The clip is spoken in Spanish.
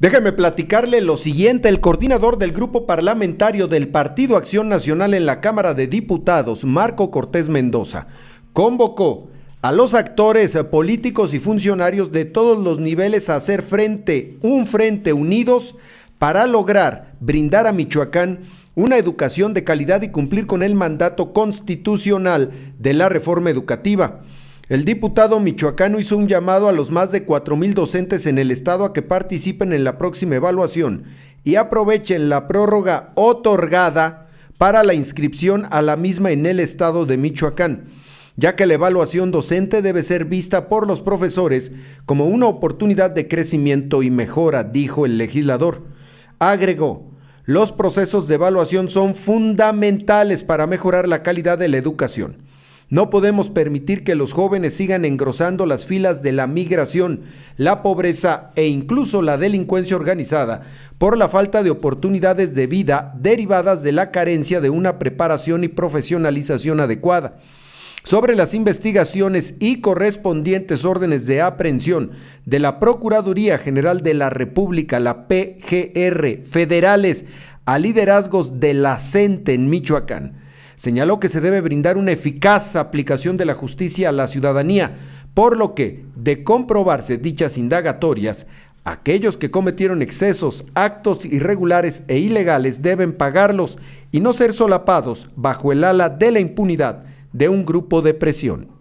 Déjeme platicarle lo siguiente. El coordinador del grupo parlamentario del Partido Acción Nacional en la Cámara de Diputados, Marco Cortés Mendoza, convocó a los actores políticos y funcionarios de todos los niveles a hacer un frente unidos para lograr brindar a Michoacán una educación de calidad y cumplir con el mandato constitucional de la reforma educativa. El diputado michoacano hizo un llamado a los más de 4,000 docentes en el estado a que participen en la próxima evaluación y aprovechen la prórroga otorgada para la inscripción a la misma en el estado de Michoacán, ya que la evaluación docente debe ser vista por los profesores como una oportunidad de crecimiento y mejora, dijo el legislador. Agregó: los procesos de evaluación son fundamentales para mejorar la calidad de la educación. No podemos permitir que los jóvenes sigan engrosando las filas de la migración, la pobreza e incluso la delincuencia organizada por la falta de oportunidades de vida derivadas de la carencia de una preparación y profesionalización adecuada. Sobre las investigaciones y correspondientes órdenes de aprehensión de la Procuraduría General de la República, la PGR, federales a liderazgos de la CENTE en Michoacán, señaló que se debe brindar una eficaz aplicación de la justicia a la ciudadanía, por lo que, de comprobarse dichas indagatorias, aquellos que cometieron excesos, actos irregulares e ilegales deben pagarlos y no ser solapados bajo el ala de la impunidad de un grupo de presión.